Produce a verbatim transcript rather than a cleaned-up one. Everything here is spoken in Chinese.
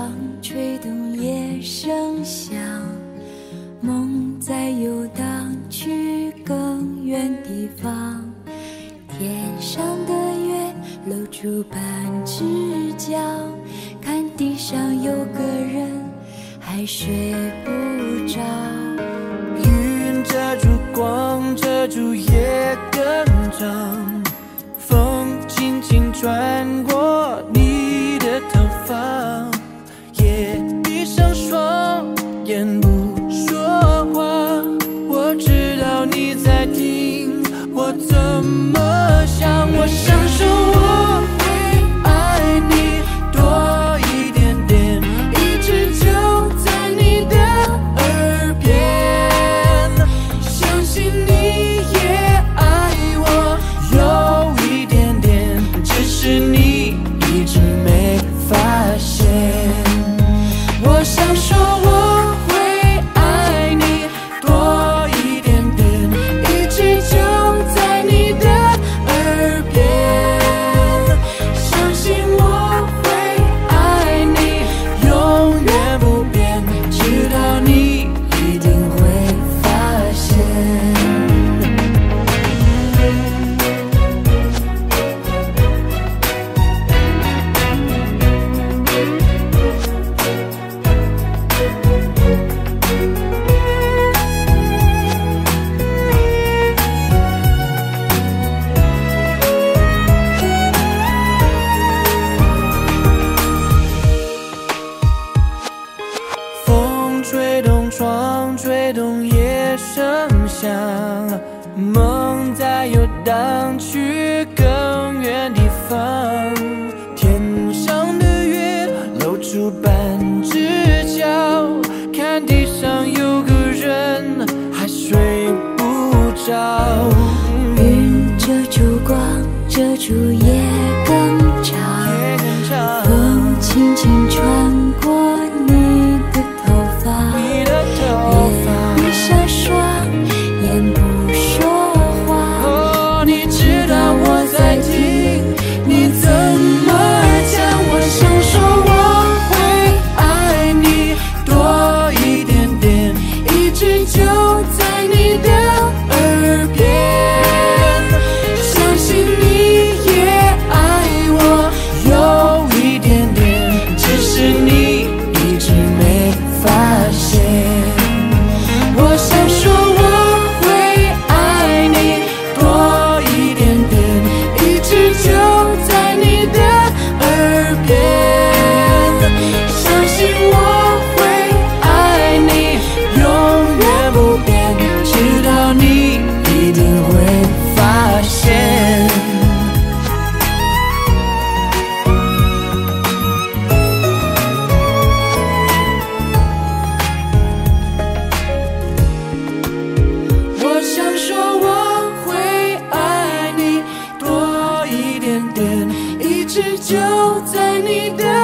吹动夜声响，梦在游荡去更远地方。天上的月露出半只脚，看地上有个人还睡不着。 云遮住光，遮住夜更长，风轻轻穿过你的头发，也闭上双眼不说话。我知道你在听我怎么想，我想说我会爱你多一点点，一直就在你的耳边，相信你也爱我有一点点，只是你一直没发现。我想说我会爱你多一点点，一直就在你的耳边，相信我会爱你永远不变，直到你一定会发现。风吹动窗，吹动夜声响，梦在游荡去更远地方。天上的月露出半只脚，看地上有个人还睡不着。 云遮住光，遮住夜更长，风轻轻穿过你的头发， 你的头发， 也闭上双眼不说话。 哦，你知道我在听你怎么讲。我想说我会爱你多一点点，一直就在你的耳边，相信你也爱我有一点点，只是你一直没发现。我想说我会爱你多一点点，一直就在你的耳边，相信我会爱你永远不变，直到你一定会发现。我想说我会爱你多一点点，一直就在你的